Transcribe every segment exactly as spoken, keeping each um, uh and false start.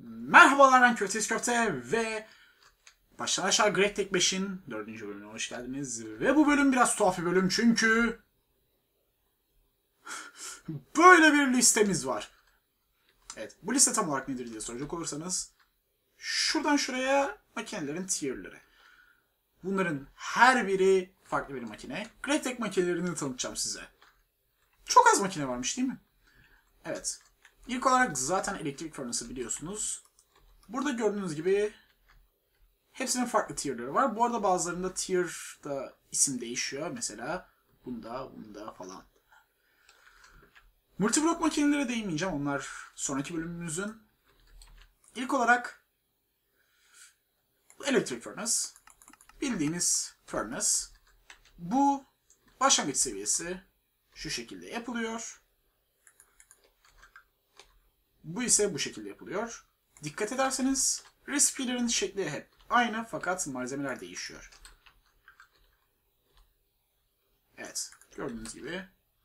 Merhabalar, ben Köfteyiz Köfte ve baştan aşağı Great Tech beşin dördüncü bölümüne hoş geldiniz. Ve bu bölüm biraz tuhaf bir bölüm çünkü böyle bir listemiz var. Evet, bu liste tam olarak nedir diye soracak olursanız şuradan şuraya makinelerin tier'ları. Bunların her biri farklı bir makine. Great Tech makinelerini tanıtacağım size. Çok az makine varmış değil mi? Evet. İlk olarak zaten elektrik furnace'ı biliyorsunuz. Burada gördüğünüz gibi hepsinin farklı tier'ları var. Bu arada bazılarında tier'da isim değişiyor. Mesela bunda, bunda falan. Multiblok makinelere değinmeyeceğim. Onlar sonraki bölümümüzün. İlk olarak elektrik furnace. Bildiğiniz furnace. Bu başlangıç seviyesi şu şekilde yapılıyor. Bu ise bu şekilde yapılıyor. Dikkat ederseniz recipe'lerin şekli hep aynı fakat malzemeler değişiyor. Evet, gördüğünüz gibi.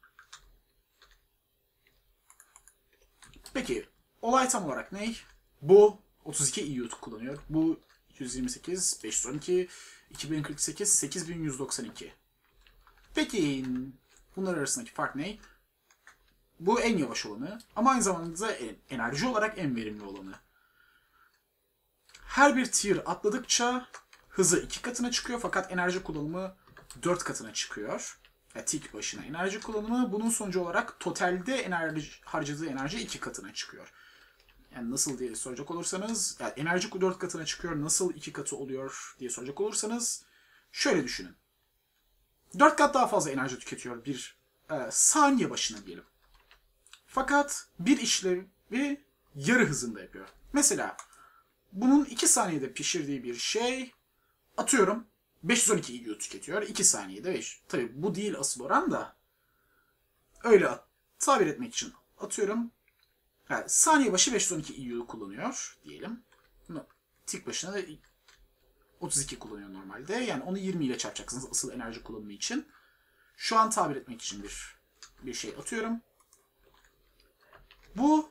Peki, olay tam olarak ne? Bu otuz iki E U kullanıyor. Bu yüz yirmi sekiz, beş yüz on iki, iki bin kırk sekiz, sekiz bin yüz doksan iki. Peki, bunlar arasındaki fark ne? Bu en yavaş olanı ama aynı zamanda enerji olarak en verimli olanı. Her bir tier atladıkça hızı iki katına çıkıyor fakat enerji kullanımı dört katına çıkıyor. Yani tick başına enerji kullanımı bunun sonucu olarak totalde enerji, harcadığı enerji iki katına çıkıyor. Yani nasıl diye soracak olursanız, yani enerji dört katına çıkıyor, nasıl iki katı oluyor diye soracak olursanız şöyle düşünün. dört kat daha fazla enerji tüketiyor bir e, saniye başına diyelim. Fakat bir işlevi yarı hızında yapıyor. Mesela bunun iki saniyede pişirdiği bir şey atıyorum beş yüz on iki E U tüketiyor. iki saniyede beş. Tabii bu değil asıl oran da. Öyle tabir etmek için atıyorum. Yani saniye başı beş yüz on iki E U kullanıyor diyelim. Bunu tik başına da otuz iki kullanıyor normalde. Yani onu yirmi ile çarpacaksınız asıl enerji kullanımı için. Şu an tabir etmek için bir bir şey atıyorum. Bu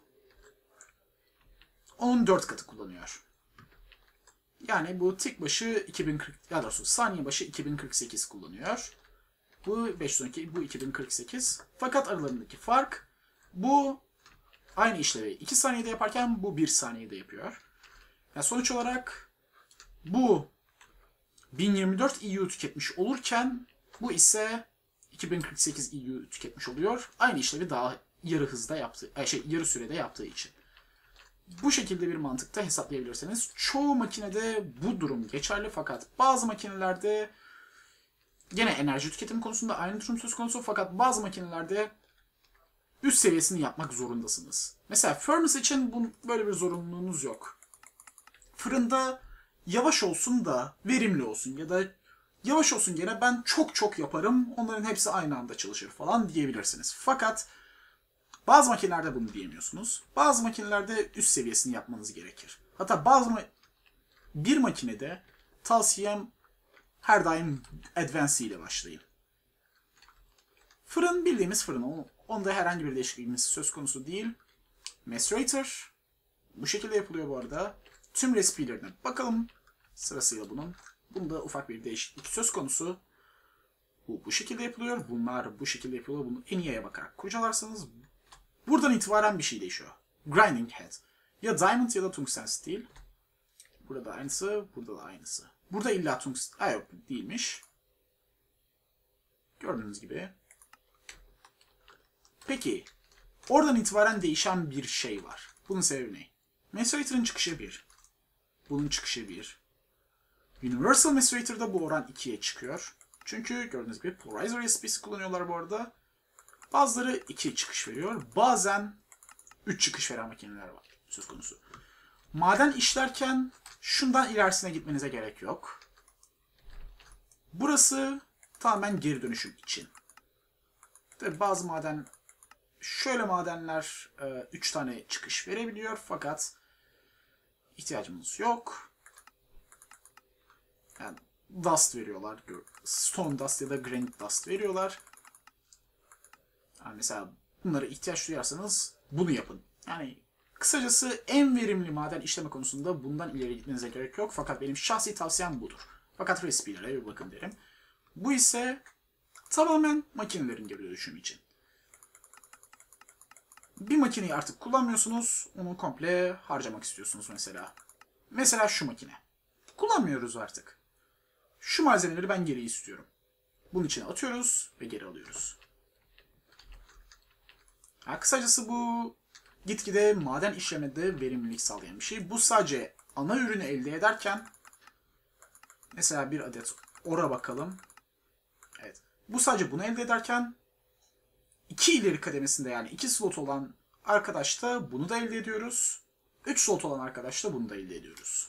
onun dört katı kullanıyor. Yani bu tik başı iki bin kırk, ya doğrusu saniye başı iki bin kırk sekiz kullanıyor. Bu beş yüz on iki, bu iki bin kırk sekiz. Fakat aralarındaki fark bu aynı işlevi iki saniyede yaparken bu bir saniyede yapıyor. Yani sonuç olarak bu bin yirmi dört E U tüketmiş olurken bu ise iki bin kırk sekiz E U tüketmiş oluyor. Aynı işlevi daha yarı hızda yaptığı, şey yarı sürede yaptığı için. Bu şekilde bir mantıkta hesaplayabilirseniz çoğu makinede bu durum geçerli fakat bazı makinelerde gene enerji tüketimi konusunda aynı durum söz konusu fakat bazı makinelerde üst seviyesini yapmak zorundasınız. Mesela furnace için bu, böyle bir zorunluluğunuz yok. Fırında yavaş olsun da verimli olsun ya da yavaş olsun gene ben çok çok yaparım onların hepsi aynı anda çalışır falan diyebilirsiniz. Fakat bazı makinelerde bunu diyemiyorsunuz. Bazı makinelerde üst seviyesini yapmanız gerekir. Hatta bazı ma bir makinede tavsiyem her daim Advance ile başlayın. Fırın bildiğimiz fırın. Onda herhangi bir değişikliğimiz söz konusu değil. Macerator. Bu şekilde yapılıyor bu arada. Tüm recipe'lerine bakalım sırasıyla bunun. Bunda ufak bir değişiklik söz konusu. Bu bu şekilde yapılıyor. Bunlar bu şekilde yapılıyor. Bunu en iyiye bakarak kurcalarsanız buradan itibaren bir şey değişiyor. Grinding Head. Ya Diamond ya da Tungsten Steel. Burada da aynısı, burada da aynısı. Burada illa Tungsten... Ha yok, değilmiş. Gördüğünüz gibi. Peki, oradan itibaren değişen bir şey var. Bunun sebebi ne? Macerator'ın çıkışı bir. Bunun çıkışı bir. Universal Macerator'da bu oran ikiye çıkıyor. Çünkü gördüğünüz gibi Polarizer recipesi kullanıyorlar bu arada. Bazıları iki çıkış veriyor. Bazen üç çıkış veren makineler var söz konusu. Maden işlerken şundan ilerisine gitmenize gerek yok. Burası tamamen geri dönüşüm için. Tabii bazı maden, şöyle madenler üç tane çıkış verebiliyor fakat ihtiyacımız yok. Yani dust veriyorlar. Stone dust ya da granite dust veriyorlar. Yani mesela bunlara ihtiyaç duyarsanız bunu yapın. Yani Kısacası en verimli maden işleme konusunda bundan ileri gitmenize gerek yok. Fakat benim şahsi tavsiyem budur. Fakat resipilere bir bakın derim. Bu ise tamamen makinelerin geri dönüşümü için. Bir makineyi artık kullanmıyorsunuz. Onu komple harcamak istiyorsunuz mesela. Mesela şu makine. Kullanmıyoruz artık. Şu malzemeleri ben geri istiyorum. Bunun içine atıyoruz ve geri alıyoruz. Ha, kısacası bu gitgide maden işlemede verimlilik sağlayan bir şey. Bu sadece ana ürünü elde ederken mesela bir adet ora bakalım. Evet. Bu sadece bunu elde ederken iki ileri kademesinde yani iki slot olan arkadaşta bunu da elde ediyoruz. üç slot olan arkadaşta bunu da elde ediyoruz.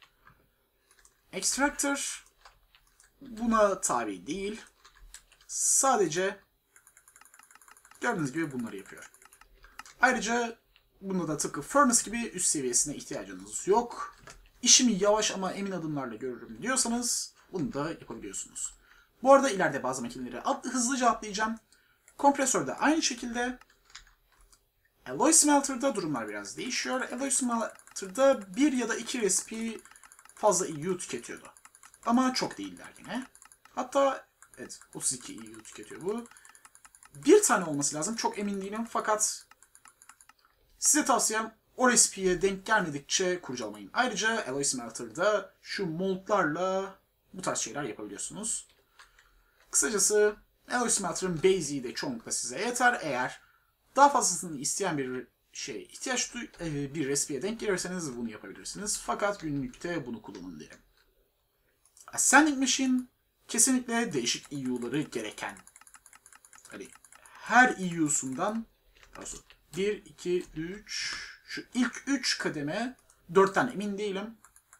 Extractor buna tabi değil. Sadece gördüğünüz gibi bunları yapıyor. Ayrıca bunda da tıpkı Furnace gibi üst seviyesine ihtiyacınız yok. İşimi yavaş ama emin adımlarla görürüm diyorsanız bunu da yapabiliyorsunuz. Bu arada ileride bazı makineleri at hızlıca atlayacağım. Kompresörde aynı şekilde. Alloy Smelter'da durumlar biraz değişiyor. Alloy Smelter'da bir ya da iki recipe fazla E U tüketiyordu. Ama çok değiller yine. Hatta evet otuz iki E U tüketiyor bu. Bir tane olması lazım. Çok emin değilim fakat size tavsiyem o recipe'ye denk gelmedikçe kurcalamayın. Ayrıca Alloy Smelter'da şu moldlarla bu tarz şeyler yapabiliyorsunuz. Kısacası Alloy Smelter'ın Basic'i de çoğunlukla size yeter. Eğer daha fazlasını isteyen bir şey ihtiyaç duy bir recipe'ye denk gelirseniz bunu yapabilirsiniz. Fakat günlükte bunu kullanın derim. Ascending Machine kesinlikle değişik E U'ları gereken. Hani her E U'sundan bir, iki, üç şu ilk üç kademe dörtten emin değilim.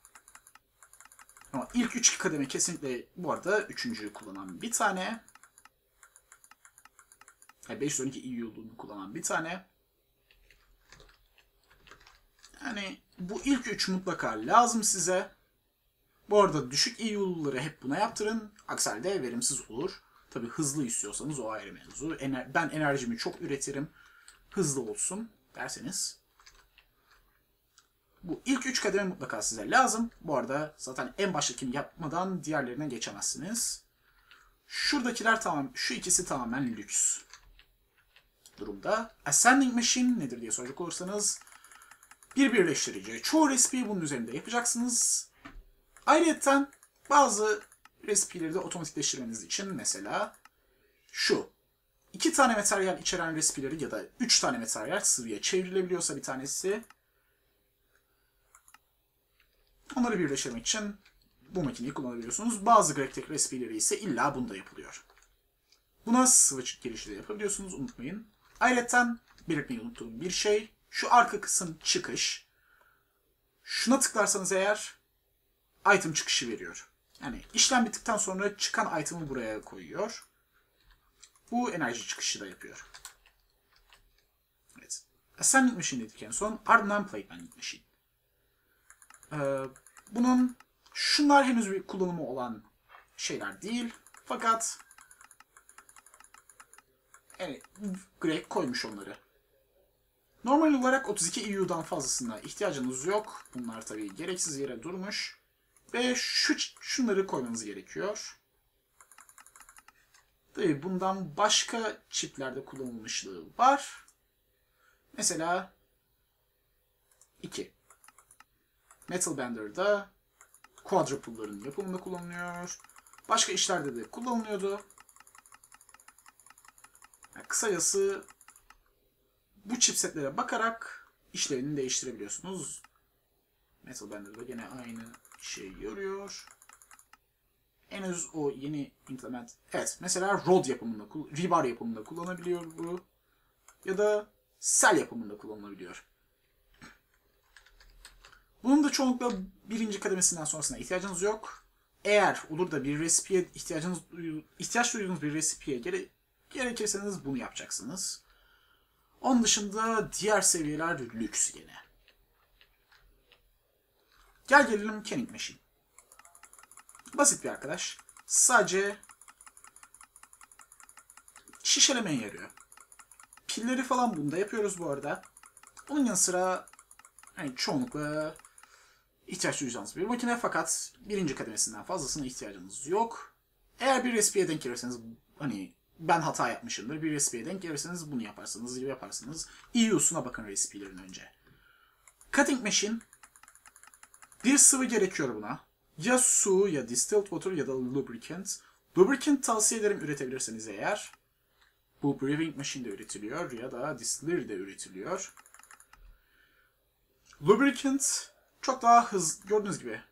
Ama ilk üç kademe kesinlikle bu arada üçüncüyü kullanan bir tane. Yani beş yüz on iki E U'luğunu kullanan bir tane. Yani bu ilk üç mutlaka lazım size. Bu arada düşük E U'luları hep buna yaptırın. Aksi halde verimsiz olur. Tabi hızlı istiyorsanız o ayrı mevzu. Ener ben enerjimi çok üretirim. Hızlı olsun derseniz. Bu ilk üç kademe mutlaka size lazım. Bu arada zaten en baştakini yapmadan diğerlerine geçemezsiniz. Şuradakiler tamam, şu ikisi tamamen lüks durumda. Ascending Machine nedir diye soracak olursanız bir birleştirici. Çoğu recipe'yi bunun üzerinde yapacaksınız. Ayrıca bazı recipe'leri de otomatikleştirmeniz için mesela şu. iki tane materyal içeren recipe'leri ya da üç tane materyal sıvıya çevrilebiliyorsa bir tanesi. Onları birleştirmek için bu makineyi kullanabiliyorsunuz. Bazı Gregtek recipe'leri ise illa bunda yapılıyor. Buna sıvı girişi de yapabiliyorsunuz, unutmayın. Ayrıca belirtmeyi unuttuğum bir şey, şu arka kısım çıkış. Şuna tıklarsanız eğer item çıkışı veriyor. Yani işlem bittikten sonra çıkan item'ı buraya koyuyor. Bu enerji çıkışı da yapıyor. Evet. Ascending Machine dedik en son. Ardından Plate Bending Machine. Ee, bunun şunlar henüz bir kullanımı olan şeyler değil. Fakat yani Greg koymuş onları. Normal olarak otuz iki E U'dan fazlasına ihtiyacınız yok. Bunlar tabii gereksiz yere durmuş. Ve şu şunları koymanız gerekiyor. Tabii bundan başka çiplerde kullanılmışlığı var. Mesela iki. Metal Bender'da quadruple'ların yapımında kullanılıyor. Başka işlerde de kullanılıyordu. Yani kısacası bu chipsetlere bakarak işlevini değiştirebiliyorsunuz. Metal Bender'da gene aynı şey görüyor. Henüz o yeni implement... Evet, mesela Rod yapımında, Rebar yapımında kullanabiliyor bu. Ya da Cell yapımında kullanılabiliyor. Bunun da çoğunlukla birinci kademesinden sonrasına ihtiyacınız yok. Eğer olur da bir recipe'ye ihtiyacınız ihtiyaç duyduğunuz bir recipe'ye gere gerekirseniz bunu yapacaksınız. Onun dışında diğer seviyeler lüks yine. Gel gelelim Canning Machine. Basit bir arkadaş. Sadece şişelemeye yarıyor. Pilleri falan bunda yapıyoruz bu arada. Onun yanı sıra Yani çoğunlukla ihtiyaç duyacağınız bir makine, fakat birinci kademesinden fazlasına ihtiyacınız yok. Eğer bir recipe'ye denk gelirseniz, hani ben hata yapmışımdır, bir recipe'ye denk gelirseniz bunu yaparsınız, yaparsınız. E U'suna bakın recipe'lerin önce. Cutting machine, bir sıvı gerekiyor buna. Ya su, ya distilled water, ya da lubricant. Lubricant tavsiye ederim üretebilirseniz eğer. Bu brewing machine de üretiliyor ya da distillery de üretiliyor. Lubricant çok daha hızlı, gördüğünüz gibi.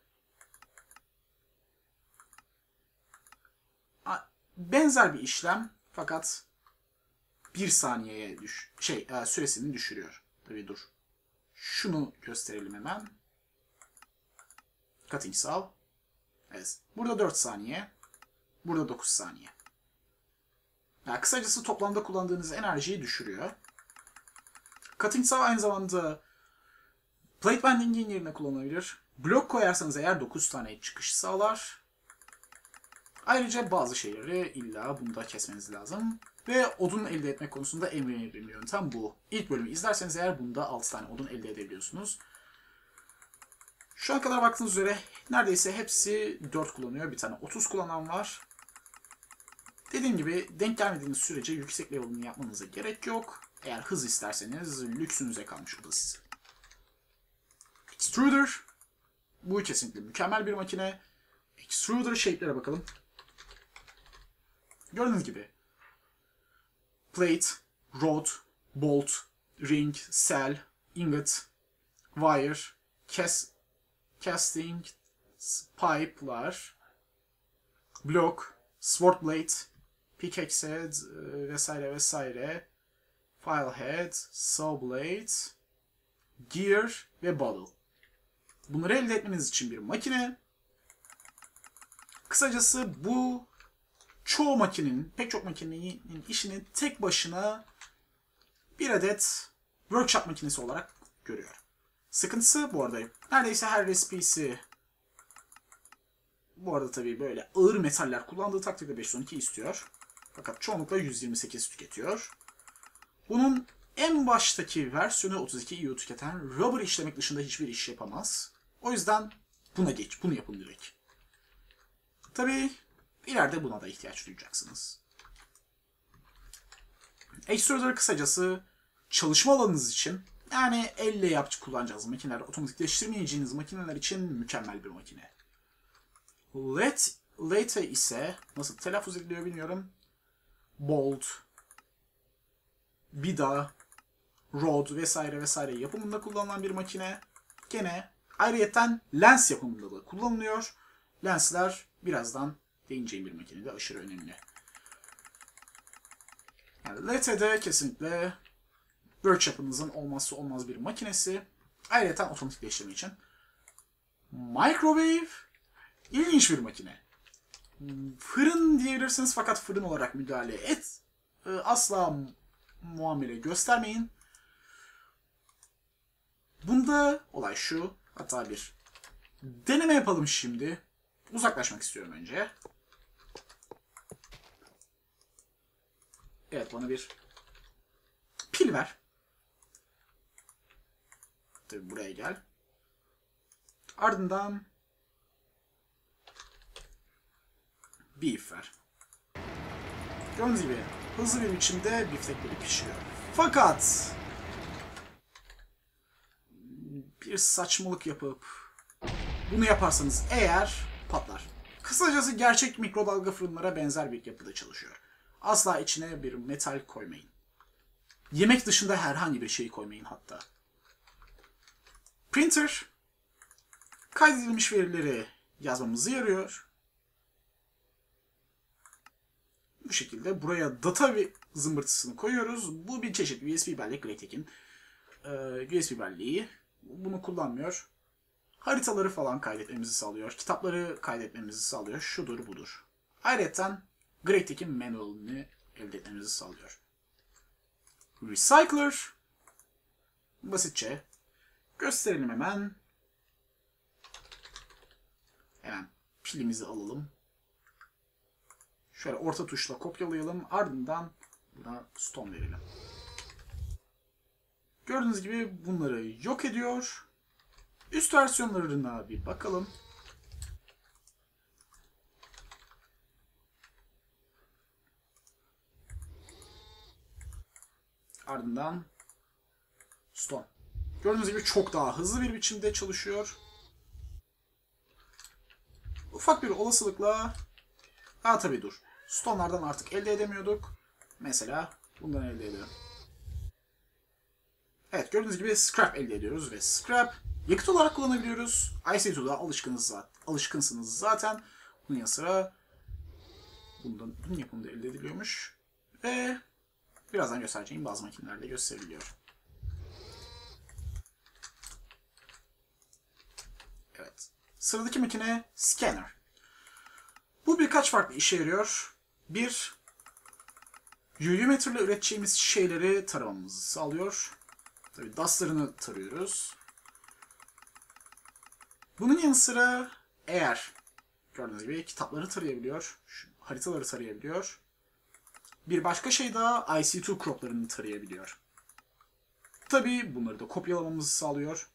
Benzer bir işlem, fakat bir saniyeye düş şey e, süresini düşürüyor. Tabii dur. Şunu gösterelim hemen. Cutting saw. Evet. Burada dört saniye. Burada dokuz saniye. Yani kısacası toplamda kullandığınız enerjiyi düşürüyor. Cutting saw aynı zamanda plate bending'in yerine kullanılabilir. Blok koyarsanız eğer dokuz tane çıkış sağlar. Ayrıca bazı şeyleri illa bunda kesmeniz lazım. Ve odun elde etmek konusunda en önemli yöntem bu. İlk bölümü izlerseniz eğer bunda altı tane odun elde edebiliyorsunuz. Şu ana kadar baktığınız üzere neredeyse hepsi dört kullanıyor. Bir tane otuz kullanan var. Dediğim gibi denk gelmediğiniz sürece yüksek level'ını yapmanıza gerek yok. Eğer hız isterseniz lüksünüze kalmış o da size. Extruder. Bu kesinlikle mükemmel bir makine. Extruder shape'lere bakalım. Gördüğünüz gibi plate, rod, bolt, ring, cell, ingot, wire, cas casting, pipe'lar, block, sword blade, pickaxe head vesaire vesaire, file head, saw blade, gear ve bottle. Bunları elde etmeniz için bir makine. Kısacası bu çoğu makinenin, pek çok makinenin işini tek başına bir adet workshop makinesi olarak görüyor. Sıkıntısı bu arada neredeyse her recipe'si, bu arada tabii böyle ağır metaller kullandığı takdirde beş yüz on iki istiyor. Fakat çoğunlukla yüz yirmi sekiz tüketiyor. Bunun en baştaki versiyonu otuz iki E U tüketen rubber işlemek dışında hiçbir iş yapamaz. O yüzden buna geç, bunu yapın direkt. Tabii ileride buna da ihtiyaç duyacaksınız. Extruder kısacası çalışma alanınız için, yani elle yapıcı kullanacağınız makineler, otomatikleştirmeyeceğiniz makineler için mükemmel bir makine. Let, late ise nasıl telaffuz ediliyor bilmiyorum. Bolt, vida, rod vesaire vesaire yapımında kullanılan bir makine. Gene ayrıyeten lens yapımında da kullanılıyor. Lensler birazdan değineceğim bir makinede aşırı önemli. Yani L T D kesinlikle workshop'ınızın olmazsa olmaz bir makinesi. Ayrıca otomatikleştirme için. Microwave ilginç bir makine. Fırın diyebilirsiniz fakat fırın olarak müdahale et. Asla muamele göstermeyin. Bunda olay şu. Hatta bir deneme yapalım şimdi. Uzaklaşmak istiyorum önce. Evet, bana bir pil ver. Tabii buraya gel. Ardından beef ver. Gördüğünüz gibi hızlı bir biçimde biftekleri pişiyor. Fakat bir saçmalık yapıp bunu yaparsanız eğer patlar. Kısacası gerçek mikrodalga fırınlara benzer bir yapıda çalışıyor. Asla içine bir metal koymayın. Yemek dışında herhangi bir şey koymayın hatta. Printer kaydedilmiş verileri yazmamızı yarıyor. Bu şekilde buraya data bir zımbırtısını koyuyoruz. Bu bir çeşit U S B bellek, Greatek'in ee, U S B belleği. Bunu kullanmıyor. Haritaları falan kaydetmemizi sağlıyor. Kitapları kaydetmemizi sağlıyor. Şudur budur. Ayrıca Greatek'in manual'ını elde etmemizi sağlıyor. Recycler basitçe gösterelim hemen. Hemen pilimizi alalım. Şöyle orta tuşla kopyalayalım. Ardından buna stone verelim. Gördüğünüz gibi bunları yok ediyor. Üst versiyonlarına bir bakalım. Ardından Stone. Gördüğünüz gibi çok daha hızlı bir biçimde çalışıyor. Ufak bir olasılıkla... Ha tabii dur. Stone'lardan artık elde edemiyorduk. Mesela bundan elde ediyorum. Evet, gördüğünüz gibi scrap elde ediyoruz ve scrap yakıt olarak kullanabiliyoruz. I C iki'da alışkınız zaten, alışkınsınız zaten. Bunun yanı sıra bundan, bunun yapımı da elde ediliyormuş. Ve birazdan göstereceğim bazı makinelerle gösteriliyor. Evet. Sıradaki makine Scanner. Bu birkaç farklı işe yarıyor. Bir, Volumetre ile üreteceğimiz şeyleri taramamızı sağlıyor. Tabii dustlarını tarıyoruz. Bunun yanı sıra eğer gördüğünüz gibi kitapları tarayabiliyor, haritaları tarayabiliyor. Bir başka şey daha I C iki croplarını tarayabiliyor. Tabii bunları da kopyalamamızı sağlıyor.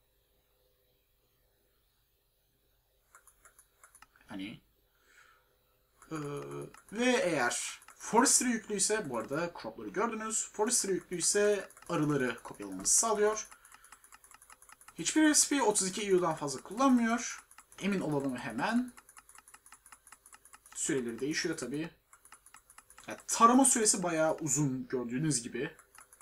Hani ee, ve eğer Forestry yüklüyse, bu arada cropları gördünüz. Forestry yüklüyse arıları kopyalamamızı sağlıyor. Hiçbir recipe otuz iki E U'dan fazla kullanmıyor. Emin olalım hemen. Süreleri değişiyor tabii. Yani tarama süresi bayağı uzun gördüğünüz gibi.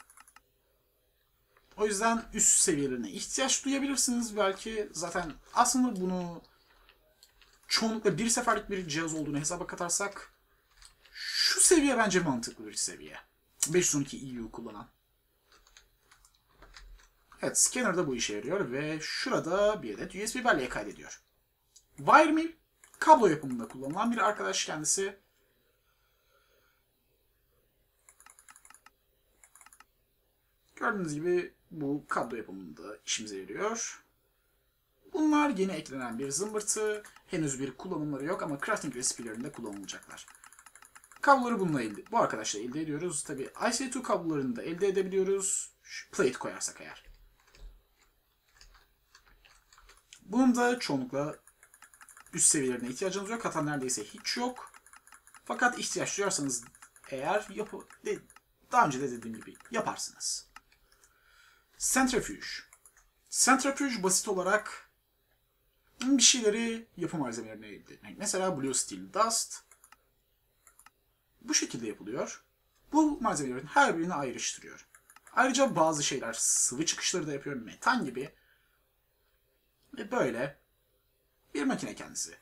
O yüzden üst seviyelerine ihtiyaç duyabilirsiniz belki. Zaten aslında bunu çoğunlukla bir seferlik bir cihaz olduğunu hesaba katarsak şu seviye bence mantıklı bir seviye. beş yüz on iki E U kullanan. Evet, scanner da bu işe yarıyor ve şurada bir adet U S B belleğe kaydediyor. Wiremill, kablo yapımında kullanılan bir arkadaş kendisi. Gördüğünüz gibi bu kablo yapımında işimize yarıyor. Bunlar yeni eklenen bir zımbırtı. Henüz bir kullanımları yok ama crafting recipe'lerinde kullanılacaklar. Kabloları bununla elde, bu arkadaşla elde ediyoruz. Tabi I C iki kablolarını da elde edebiliyoruz. Şu plate koyarsak eğer. Bunun da çoğunlukla üst seviyelerine ihtiyacınız yok. Hatta neredeyse hiç yok. Fakat ihtiyaç duyarsanız eğer yapı, daha önce de dediğim gibi yaparsınız. Centrifuge. Centrifuge basit olarak bir şeyleri yapı malzemelerine elde etmek. Mesela Blue Steel Dust bu şekilde yapılıyor. Bu malzemelerin her birini ayrıştırıyor. Ayrıca bazı şeyler sıvı çıkışları da yapıyor. Metan gibi. Ve böyle bir makine kendisi.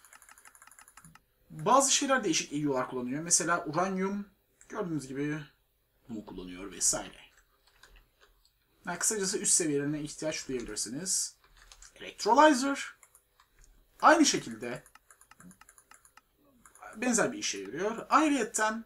Bazı şeyler değişik E U'lar kullanıyor. Mesela uranyum gördüğünüz gibi bunu kullanıyor vesaire. Yani kısacası üst seviyelerine ihtiyaç duyabilirsiniz. Electrolyzer aynı şekilde benzer bir işe yarıyor. Ayrıyeten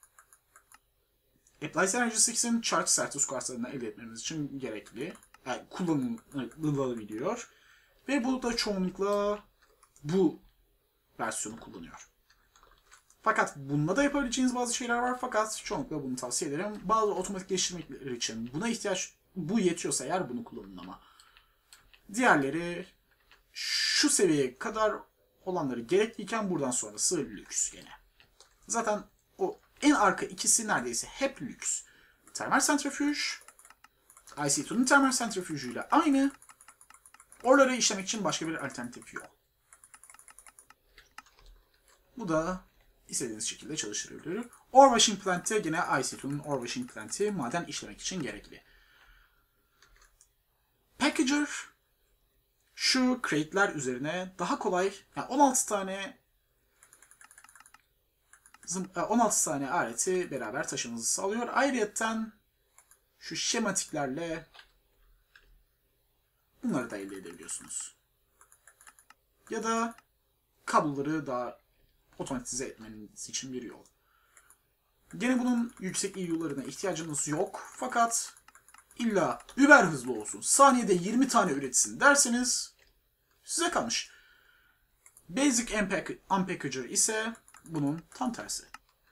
Applied Energy altı'ın Charge Certus kartlarını elde etmemiz için gerekli. Yani kullanılabiliyor. Ve bu da çoğunlukla bu versiyonu kullanıyor. Fakat bununla da yapabileceğiniz bazı şeyler var. Fakat çoğunlukla bunu tavsiye ederim. Bazı otomatikleştirmeler için buna ihtiyaç, bu yetiyorsa eğer bunu kullanın ama. Diğerleri şu seviyeye kadar olanları gerekliyken buradan sonrası lüks gene. Zaten o en arka ikisi neredeyse hep lüks. Thermal Centrifuge, I C iki'nin Thermal Centrifuge ile aynı. Oraları işlemek için başka bir alternatif yok. Bu da istediğiniz şekilde çalıştırabiliyor. Ore Washing Plant'te yine I C iki'nin Ore Washing Plant'i maden işlemek için gerekli. Packager şu crate'ler üzerine daha kolay, yani on altı tane on altı tane aleti beraber taşımanızı sağlıyor. Ayrıyeten şu şematiklerle bunları da elde edebiliyorsunuz. Ya da kabloları daha otomatize etmeniz için bir yol. Gene bunun yüksek E U'larına ihtiyacınız yok. Fakat illa über hızlı olsun, saniyede yirmi tane üretsin derseniz size kalmış. Basic Unpackager ise bunun tam tersi.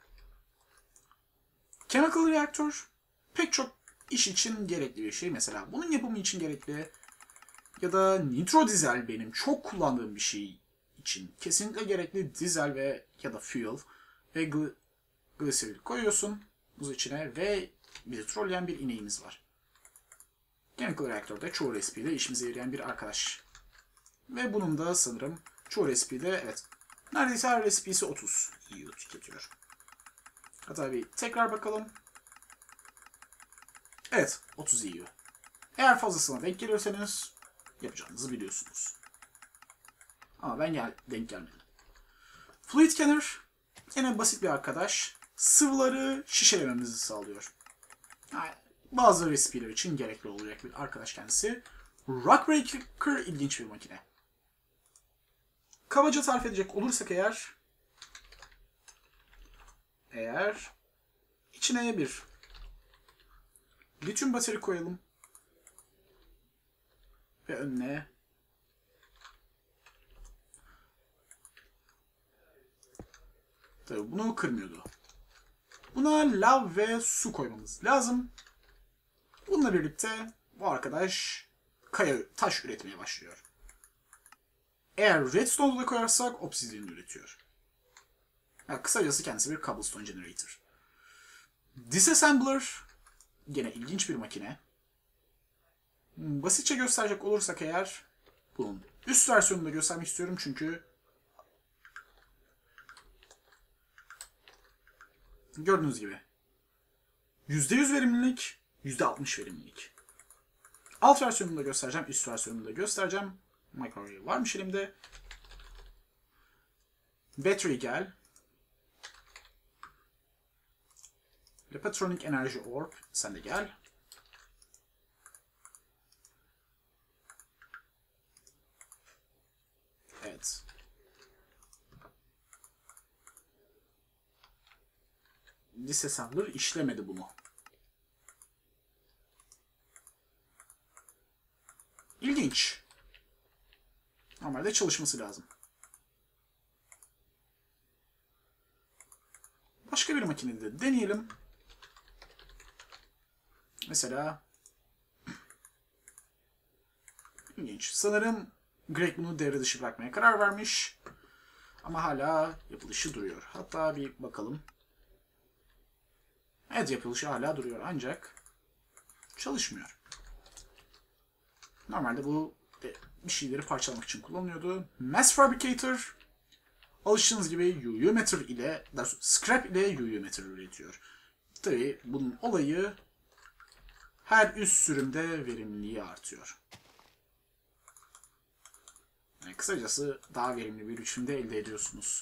Chemical Reactor pek çok iş için gerekli bir şey. Mesela bunun yapımı için gerekli. ya da nitro dizel benim çok kullandığım bir şey için kesinlikle gerekli dizel ve ya da fuel ve gl gliseril koyuyorsun buz içine ve bir trolleyen bir ineğimiz var. Chemical reaktörde çoğu recipe'de işimize yarayan bir arkadaş. Ve bunun da sanırım çoğu recipe'de evet neredeyse her recipe'si otuz E U tüketiyor. Hatta bir tekrar bakalım. Evet otuz E U. Eğer fazlasına denk geliyorsanız yapacağınızı biliyorsunuz. Ama ben gel denk gelmedim. Fluid Canner yine basit bir arkadaş. Sıvıları şişelememizi sağlıyor. Yani bazı recipe'ler için gerekli olacak bir arkadaş kendisi. Rock Breaker ilginç bir makine. Kabaca tarif edecek olursak eğer eğer içine bir lityum bateri koyalım ve önüne tabii bunu kırmıyordu. Buna lav ve su koymamız lazım. Bununla birlikte bu arkadaş kaya taş üretmeye başlıyor. Eğer redstone'u da koyarsak obsidian üretiyor. Yani kısacası kendisi bir cobblestone generator. Disassembler gene ilginç bir makine. Basitçe gösterecek olursak eğer bunun üst versiyonunu da göstermek istiyorum çünkü gördüğünüz gibi yüzde yüz verimlilik, yüzde altmış verimlilik. Alt versiyonunu da göstereceğim, üst versiyonunu da göstereceğim. Microarray varmış elimde. Battery gel. Lepatronic Energy Orb sen de gel. Evet. Disassembler işlemedi bunu. İlginç. Normalde çalışması lazım. Başka bir makinede de deneyelim. Mesela ilginç. Sanırım Greg bunu devre dışı bırakmaya karar vermiş. Ama hala yapılışı duruyor. Hatta bir bakalım. Evet yapılışı hala duruyor ancak çalışmıyor. Normalde bu bir şeyleri parçalamak için kullanılıyordu. Mass Fabricator alıştığınız gibi U U Meter ile Scrap ile U U Meter üretiyor. Tabii bunun olayı her üst sürümde verimliliği artıyor. Yani kısacası daha verimli bir biçimde elde ediyorsunuz.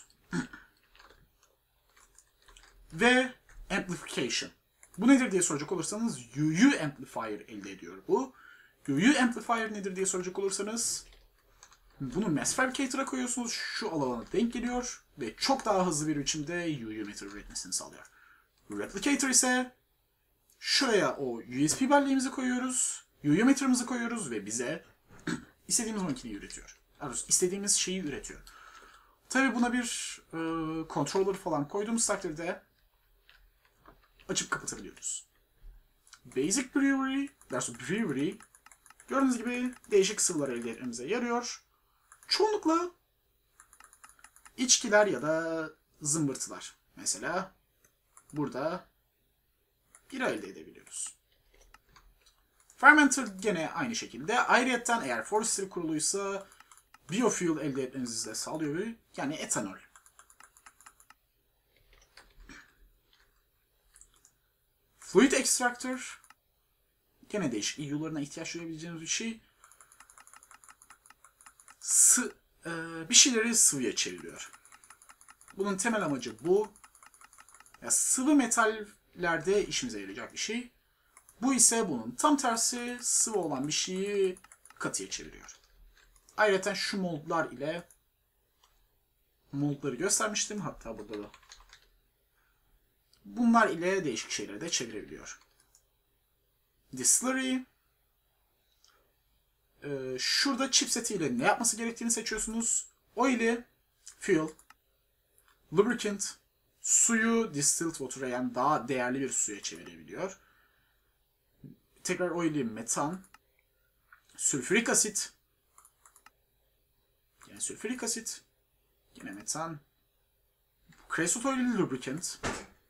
Ve Amplification. Bu nedir diye soracak olursanız U U Amplifier elde ediyor bu. U U Amplifier nedir diye soracak olursanız bunu Mass Fabricator'a koyuyorsunuz. Şu alana denk geliyor ve çok daha hızlı bir biçimde U U Meter üretmesini sağlıyor. Replicator ise şuraya o U S B belleğimizi koyuyoruz. U U Meter'ımızı koyuyoruz ve bize istediğimiz makineyi üretiyor. Yani istediğimiz şeyi üretiyor. Tabi buna bir e, controller falan koyduğumuz takdirde açıp kapatabiliyoruz. Basic Brewery, dersi Brewery gördüğünüz gibi değişik sıvılar elde etmemize yarıyor. Çoğunlukla içkiler ya da zımbırtılar. Mesela burada bira elde edebiliyoruz. Fermenter gene aynı şekilde. Ayrıyeten eğer forestry kuruluysa biofuel elde etmenizi de sağlıyor. Yani etanol. Fluid Extractor gene değişik E U'larına ihtiyaç duyabileceğiniz bir şey. Sı e, bir şeyleri sıvıya çeviriyor. Bunun temel amacı bu. Ya, sıvı metallerde işimize yarayacak bir şey. Bu ise bunun tam tersi, sıvı olan bir şeyi katıya çeviriyor. Ayrıca şu moldlar ile moldları göstermiştim. Hatta burada da bunlar ile değişik şeyleri de çevirebiliyor. Distillery. Ee, şurada chipset ile ne yapması gerektiğini seçiyorsunuz. Oil'i fuel, lubricant, suyu distilled water'a yani daha değerli bir suya çevirebiliyor. Tekrar oil'i metan, sülfürik asit, Gene sülfürik asit. Gene metan. Kresotoyl lubricant.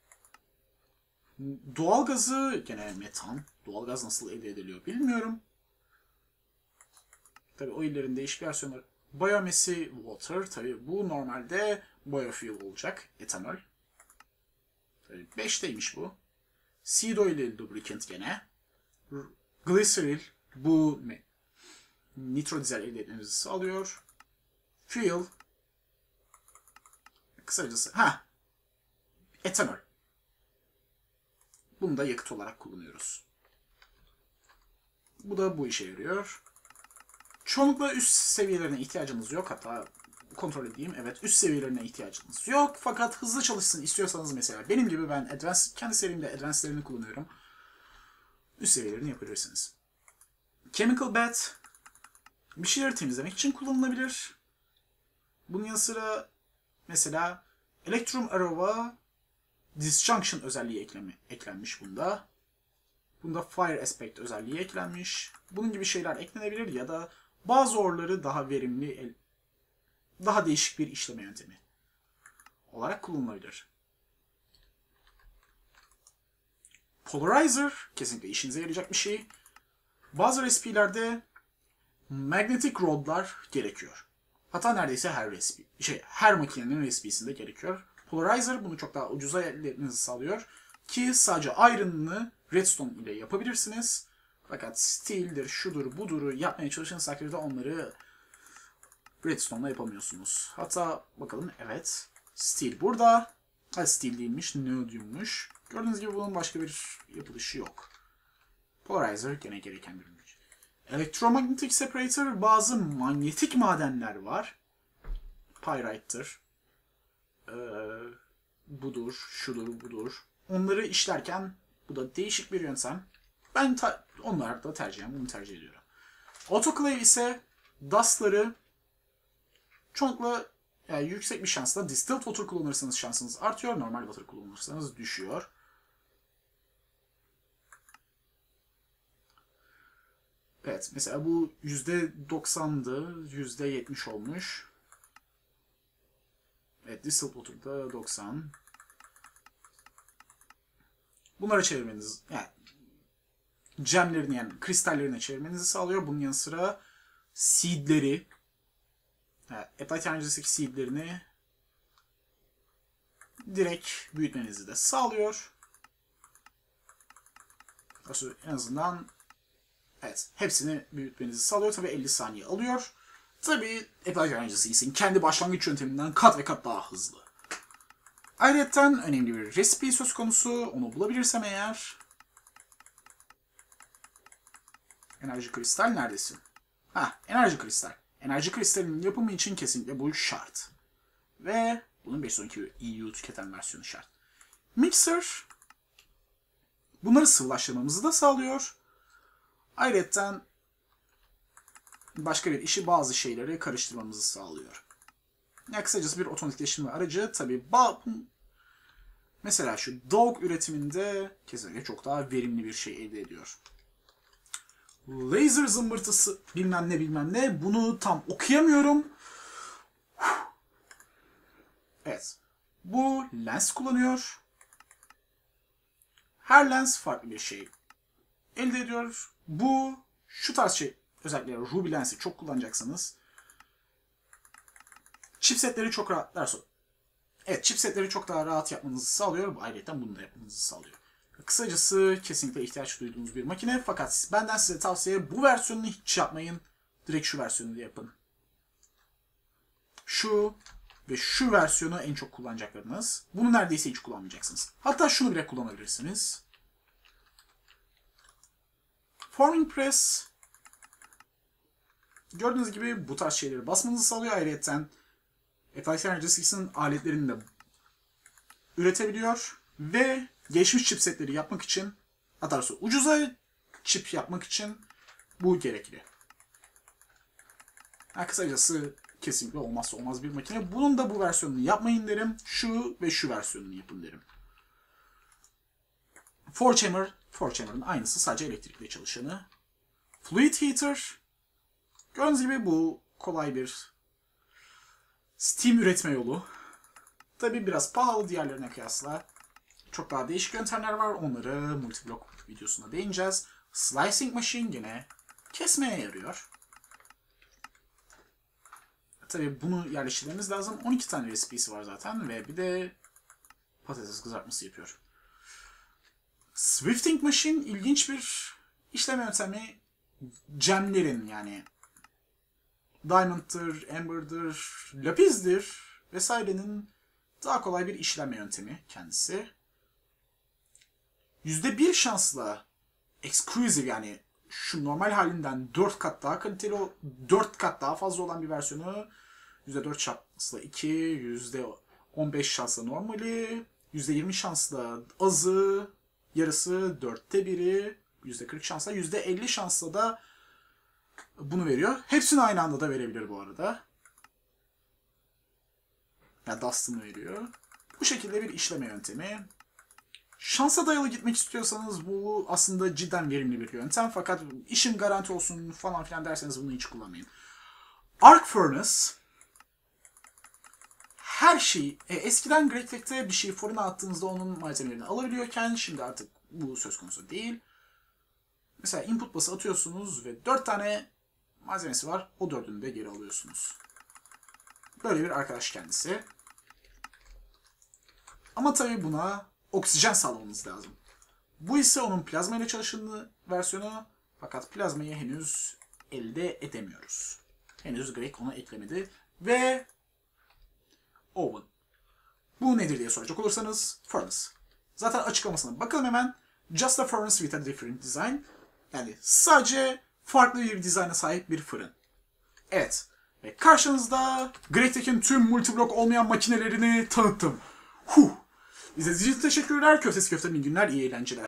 Doğalgazı gene metan. Doğalgaz nasıl elde ediliyor bilmiyorum. Tabi o illerin değişik versiyonları. Biomesi water. Tabi bu normalde biofuel olacak. Etanol. Tabi beşteymiş bu. Seed oil lubricant gene. Glyceril. Bu nitrodizel elde etmemizi sağlıyor. Fuel. Kısacası. Ha. Etanol. Bunu da yakıt olarak kullanıyoruz. Bu da bu işe yarıyor. Çoğunlukla üst seviyelerine ihtiyacınız yok. Hatta kontrol edeyim. Evet, üst seviyelerine ihtiyacınız yok. Fakat hızlı çalışsın istiyorsanız mesela benim gibi ben Advanced, kendi serimde Advanced'lerini kullanıyorum. Üst seviyelerini yapabilirsiniz. Chemical Bath bir şeyleri temizlemek için kullanılabilir. Bunun yanı sıra mesela Electrum Arrowa Disjunction özelliği eklemi, eklenmiş bunda. Bunda Fire Aspect özelliği eklenmiş. Bunun gibi şeyler eklenebilir ya da bazı orları daha verimli, daha değişik bir işleme yöntemi olarak kullanılabilir. Polarizer kesinlikle işinize yarayacak bir şey. Bazı resipilerde magnetic rodlar gerekiyor. Hatta neredeyse her resipi, şey her makinenin resipisinde gerekiyor. Polarizer bunu çok daha ucuza elde etmenizi sağlıyor ki sadece iron'ını redstone ile yapabilirsiniz. Fakat steel'dir, şudur, budur yapmaya çalıştığınız takdirde onları redstone'la yapamıyorsunuz. Hatta bakalım, evet, steel burada. Ha, steel değilmiş, neodyummuş. Gördüğünüz gibi bunun başka bir yapılışı yok. Polarizer gene gereken bir ürün. Electromagnetic separator, bazı manyetik madenler var. Pyrite'dır. Ee, budur, şudur, budur. Onları işlerken bu da değişik bir yöntem. Ben onlar da tercihen bunu tercih ediyorum. Autoclave ise dustları çoğunlukla yani yüksek bir şansla distilled water kullanırsanız şansınız artıyor. Normal water kullanırsanız düşüyor. Evet, mesela bu yüzde doksandı, yüzde yetmiş olmuş. Evet, distilled water'da doksan. Bunlara çevirmeniz, yani gemlerini yani kristallerine çevirmenizi sağlıyor. Bunun yanı sıra seedleri, yani Applied Energy'deki seedlerini direkt büyütmenizi de sağlıyor. En azından evet, hepsini büyütmenizi sağlıyor. Tabii elli saniye alıyor. Tabii Applied Energy'sin kendi başlangıç yönteminden kat ve kat daha hızlı. Ayrıca önemli bir recipe söz konusu. Onu bulabilirsem eğer. Enerji kristal neredesin? Ha, enerji kristal. Enerji kristalinin yapımı için kesinlikle bu şart. Ve bunun beş yüz on iki E U tüketen versiyonu şart. Mixer bunları sıvılaştırmamızı da sağlıyor. Ayrıca başka bir işi, bazı şeyleri karıştırmamızı sağlıyor. Yani kısacası bir otomatikleştirme aracı. Tabii mesela şu dog üretiminde kesinlikle çok daha verimli bir şey elde ediyor. Laser zımbırtısı bilmem ne bilmem ne. Bunu tam okuyamıyorum. Evet. Bu lens kullanıyor. Her lens farklı bir şey elde ediyor. Bu şu tarz şey, özellikle Ruby lensi çok kullanacaksanız chipsetleri çok rahat derso. Evet, chipsetleri çok daha rahat yapmanızı sağlıyor. Ayrıca bunu da yapmanızı sağlıyor. Kısacası kesinlikle ihtiyaç duyduğunuz bir makine. Fakat benden size tavsiye, bu versiyonunu hiç yapmayın. Direkt şu versiyonu yapın. Şu ve şu versiyonu en çok kullanacaklarınız. Bunu neredeyse hiç kullanmayacaksınız. Hatta şunu bile kullanabilirsiniz. Forming Press gördüğünüz gibi bu tarz şeyleri basmanızı sağlıyor. Ayrıca Applied Energy's'in aletlerini de üretebiliyor. Ve geçmiş chipsetleri yapmak için, hatta doğrusu ucuza chip yapmak için bu gerekli. Yani kısacası kesinlikle olmazsa olmaz bir makine. Bunun da bu versiyonunu yapmayın derim. Şu ve şu versiyonunu yapın derim. four chamber, four chamber'ın aynısı, sadece elektrikle çalışanı. Fluid Heater. Gördüğünüz gibi bu kolay bir Steam üretme yolu. Tabi biraz pahalı diğerlerine kıyasla. Çok daha değişik yöntemler var. Onları multiblok videosunda değineceğiz. Slicing Machine yine kesmeye yarıyor. Tabi bunu yerleştirmemiz lazım. on iki tane resipisi var zaten ve bir de patates kızartması yapıyor. Swifting Machine ilginç bir işleme yöntemi. Gemlerin yani Diamond'dır, Amber'dır, Lapiz'dir vesairenin daha kolay bir işleme yöntemi kendisi. yüzde bir şansla exclusive yani şu normal halinden dört kat daha kaliteli, dört kat daha fazla olan bir versiyonu yüzde dört şansla iki, yüzde on beş şansla normali, yüzde yirmi şansla azı, yarısı dörtte biri, yüzde kırk şansla, yüzde elli şansla da bunu veriyor. Hepsini aynı anda da verebilir bu arada. Yani Dust'ını veriyor. Bu şekilde bir işleme yöntemi. Şansa dayalı gitmek istiyorsanız bu aslında cidden verimli bir yöntem. Fakat işim garanti olsun falan filan derseniz bunu hiç kullanmayın. Arc Furnace her şeyi, e, eskiden Great Tech'te bir şeyi fırına attığınızda onun malzemelerini alabiliyorken şimdi artık bu söz konusu değil. Mesela input bası atıyorsunuz ve dört tane malzemesi var. O dördünü de geri alıyorsunuz. Böyle bir arkadaş kendisi. Ama tabii buna oksijen sağlamanız lazım. Bu ise onun plazma ile çalışan versiyonu. Fakat plazmayı henüz elde edemiyoruz. Henüz Greg ona eklemedi. Ve Oven. Bu nedir diye soracak olursanız Furnace. Zaten açıklamasına bakalım hemen. Just a furnace with a different design. Yani sadece farklı bir dizayna sahip bir fırın. Evet. Ve karşınızda Great Tech'in tüm multiblok olmayan makinelerini tanıttım. Huh. İzlediğiniz için teşekkürler. Köftesi köftenin günler, iyi eğlenceler.